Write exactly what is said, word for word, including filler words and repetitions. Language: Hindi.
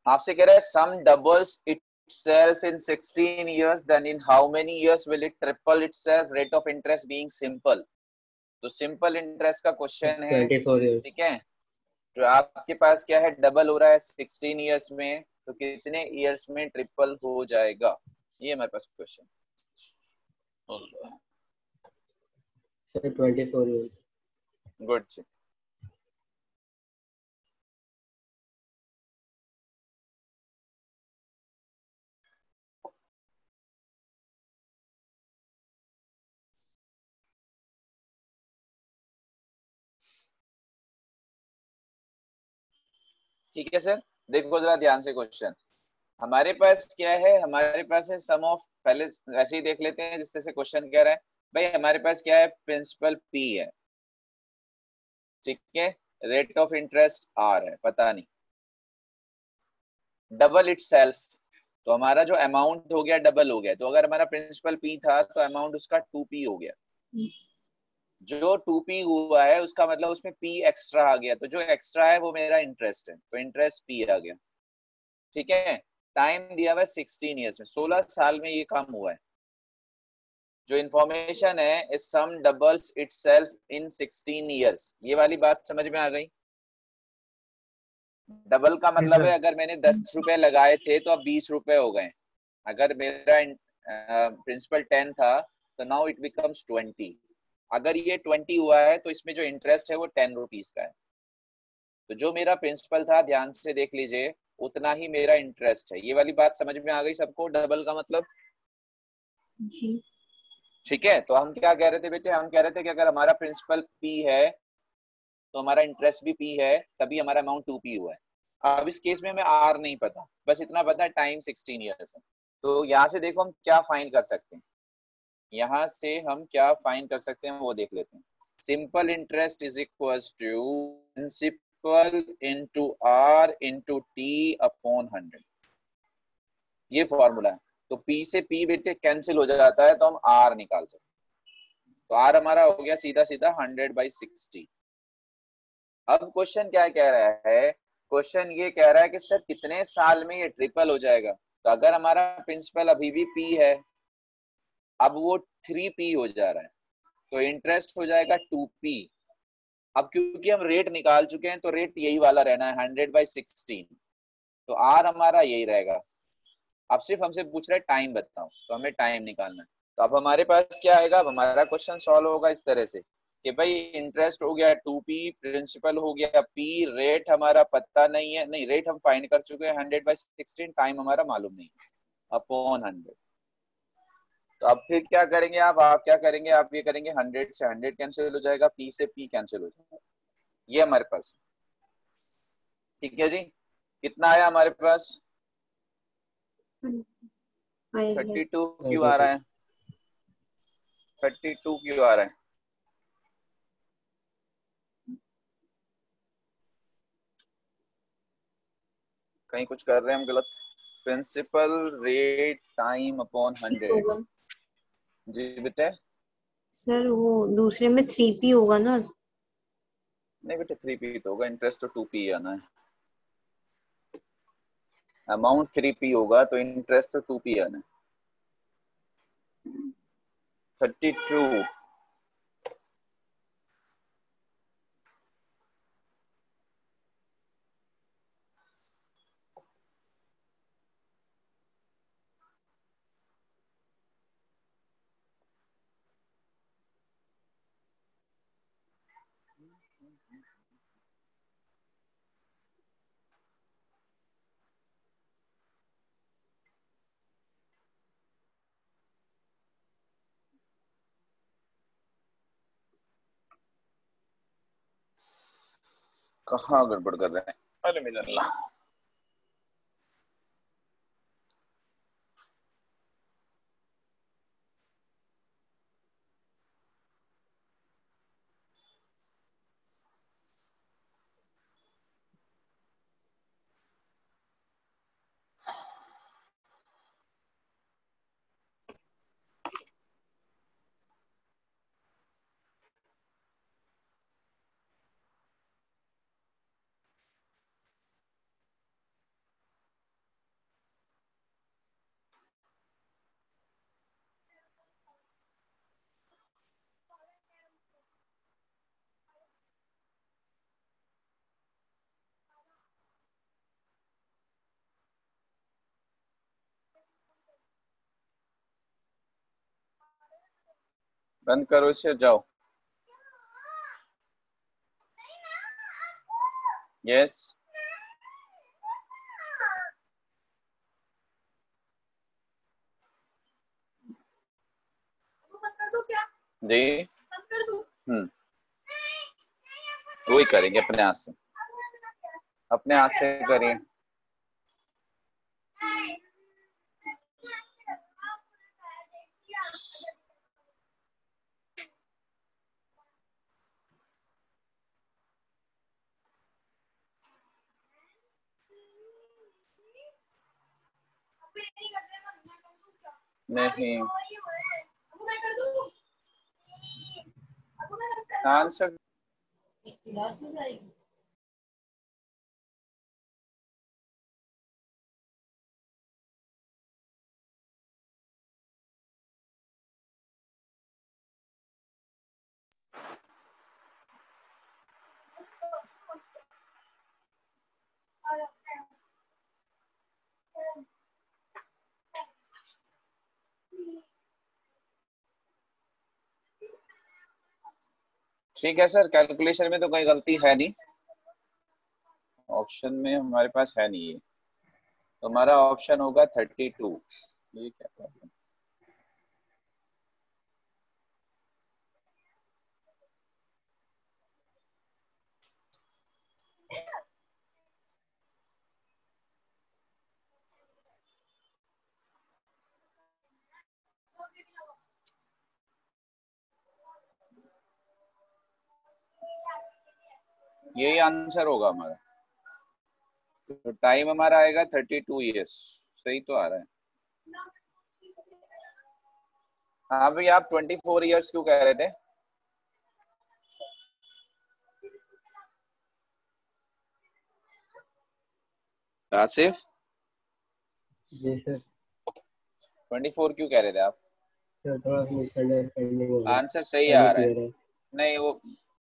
आपसे कह रहा है sum doubles itself in sixteen years, then in how many years will it triple itself, rate of interest being simple। तो सिंपल इंटरेस्ट का क्वेश्चन है, ट्वेंटी फोर ईयर्स। ठीक है। जो आपके पास क्या है, डबल हो रहा है सिक्सटीन इयर्स में, तो कितने इयर्स में ट्रिपल हो जाएगा, ये हमारे पास question. Sir twenty four years. Good. ठीक है सर, देखो जरा ध्यान से क्वेश्चन। हमारे पास क्या है, हमारे पास है सम ऑफ, पहले ऐसे ही देख लेते हैं जिससे से क्वेश्चन कह रहा है। भाई हमारे पास क्या है, प्रिंसिपल पी है, ठीक है, रेट ऑफ इंटरेस्ट आर है, पता नहीं, डबल इटसेल्फ, तो हमारा जो अमाउंट हो गया डबल हो गया। तो अगर हमारा प्रिंसिपल पी था तो अमाउंट उसका टू पी हो गया। जो टू पी हुआ है उसका मतलब उसमें पी एक्स्ट्रा आ गया, तो जो एक्स्ट्रा है वो मेरा इंटरेस्ट है, तो इंटरेस्ट पी आ गया, ठीक है। टाइम दिया हुआ है सिक्सटीन ईयर्स में, सोलह साल में ये काम हुआ है। जो इंफॉर्मेशन है is sum doubles itself in sixteen years, ये वाली बात समझ में आ गई। डबल का मतलब है अगर मैंने दस रुपए लगाए थे तो अब बीस रुपए हो गए। अगर मेरा प्रिंसिपल टेन था तो नाउ इट बिकम्स ट्वेंटी। अगर ये ट्वेंटी हुआ है तो इसमें जो इंटरेस्ट है वो टेन रुपीज का है। तो जो मेरा प्रिंसिपल था, ध्यान से देख लीजिए, उतना ही मेरा इंटरेस्ट है। ये वाली बात समझ में आ गई सबको, डबल का मतलब जी। ठीक है। तो हम क्या कह रहे थे बेटे, हम कह रहे थे कि अगर हमारा प्रिंसिपल पी है तो हमारा इंटरेस्ट भी पी है, तभी हमारा अमाउंट टू पी हुआ है। अब इस केस में हमें आर नहीं पता, बस इतना पता है टाइम सिक्सटीन ईयर्स है। तो यहाँ से देखो हम क्या फाइंड कर सकते हैं, यहाँ से हम क्या फाइंड कर सकते हैं वो देख लेते हैं। Simple interest is equal to principal into R into T upon hundred, ये फॉर्मूला है। तो पी से पी बेटे कैंसिल हो जाता है, तो हम आर निकाल सकते हैं। तो आर हमारा हो गया सीधा सीधा हंड्रेड बाई सिक्सटी। अब क्वेश्चन क्या कह रहा है, क्वेश्चन ये कह रहा है कि सर कितने साल में ये ट्रिपल हो जाएगा। तो अगर हमारा प्रिंसिपल अभी भी पी है, अब वो थ्री पी हो जा रहा है, तो इंटरेस्ट हो जाएगा टू पी। अब क्योंकि हम रेट निकाल चुके हैं तो रेट यही वाला रहना है, हंड्रेड बाई सिक्सटीन। तो आर हमारा यही रहेगा। अब सिर्फ हमसे पूछ रहा है टाइम बताओ, तो हमें टाइम निकालना है। तो अब हमारे पास क्या आएगा, अब हमारा क्वेश्चन सॉल्व होगा इस तरह से कि भाई इंटरेस्ट हो गया टू पी, प्रिंसिपल हो गया पी, रेट हमारा पता नहीं है, नहीं रेट हम फाइंड कर चुके हैं हंड्रेड बाई सिक्सटीन, टाइम हमारा मालूम नहीं है, अपॉन हंड्रेड। तो अब फिर क्या करेंगे आप आप क्या करेंगे, आप ये करेंगे हंड्रेड से हंड्रेड कैंसिल हो जाएगा, पी से पी कैंसिल हो जाएगा, ये हमारे पास। ठीक है जी, कितना आया हमारे पास, थर्टी टू क्यों आ रहा है, थर्टी टू क्यों आ रहा है, कहीं कुछ कर रहे हैं हम गलत। Principal rate time upon hundred, जी बेटे। सर वो दूसरे में थ्री पी होगा ना। नहीं बेटे थ्री पी तो होगा, इंटरेस्ट तो टू पी आना है, अमाउंट थ्री पी होगा तो इंटरेस्ट तो टू पी आना है। थर्टी टू कहाँ गड़बड़ कर रहे हैं, अरे मेरा अल्लाह। बंद करो इसे, जाओ। यस जी। हम्म वही करेंगे अपने हाथ से, अपने हाथ से करिए। नहीं आंसर ठीक है सर, कैलकुलेशन में तो कोई गलती है नहीं, ऑप्शन में हमारे पास है नहीं ये, तो हमारा ऑप्शन होगा थर्टी टू। ये क्या प्रॉब्लम? यही आंसर होगा हमारा, तो टाइम हमारा आएगा थर्टी टू ईयर्स। सही तो आ रहा है। हाँ भाई, आप ट्वेंटी फोर ईयर्स क्यों कह रहे थे? आसिफ, जी सर। ट्वेंटी फोर क्यों कह रहे थे आप? सर थोड़ा मिसअंडरस्टैंडिंग हो गई, आंसर सही आ पहले रहा है। क्लियर है। नहीं, वो